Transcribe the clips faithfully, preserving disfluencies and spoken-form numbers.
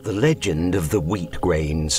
The legend of the wheat grains.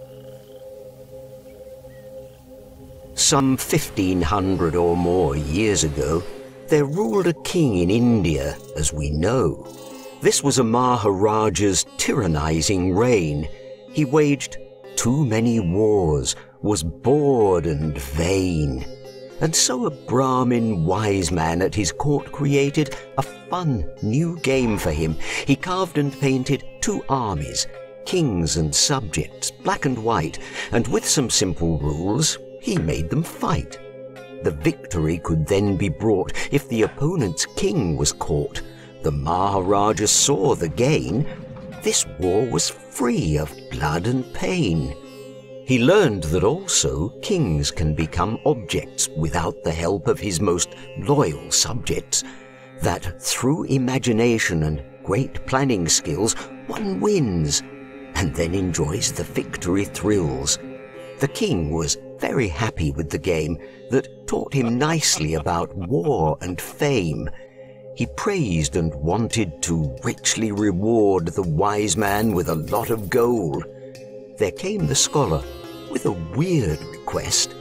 Some fifteen hundred or more years ago, there ruled a king in India, as we know. This was a Maharaja's tyrannizing reign. He waged too many wars, was bored and vain. And so a Brahmin wise man at his court created a fun new game for him. He carved and painted two armies, kings and subjects, black and white, and with some simple rules, he made them fight. The victory could then be brought if the opponent's king was caught. The Maharaja saw the gain. This war was free of blood and pain. He learned that also kings can become objects without the help of his most loyal subjects, that through imagination and great planning skills one wins and then enjoys the victory thrills. The king was very happy with the game that taught him nicely about war and fame. He praised and wanted to richly reward the wise man with a lot of gold. There came the scholar with a weird request.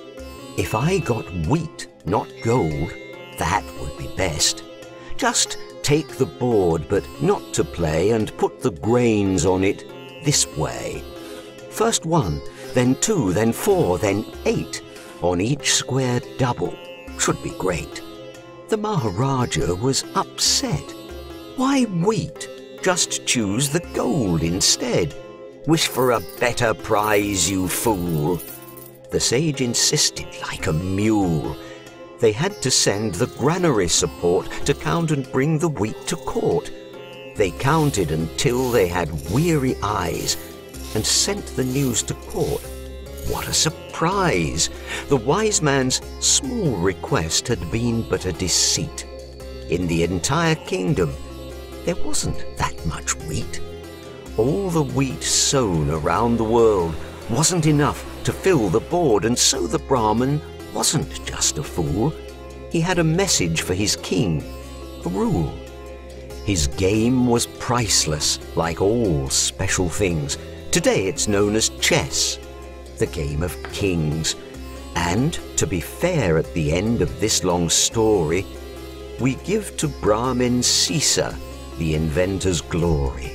If I got wheat, not gold, that would be best. Just take the board, but not to play, and put the grains on it this way. First one, then two, then four, then eight. On each square double should be great. The Maharaja was upset. Why wheat? Just choose the gold instead. Wish for a better prize, you fool. The sage insisted like a mule. They had to send the granary support to count and bring the wheat to court. They counted until they had weary eyes and sent the news to court. What a surprise! The wise man's small request had been but a deceit. In the entire kingdom, there wasn't that much wheat. All the wheat sown around the world wasn't enough to fill the board, and so the Brahmin wasn't just a fool. He had a message for his king, a rule. His game was priceless, like all special things. Today it's known as chess, the game of kings. And, to be fair at the end of this long story, we give to Brahmin Sisa the inventor's glory.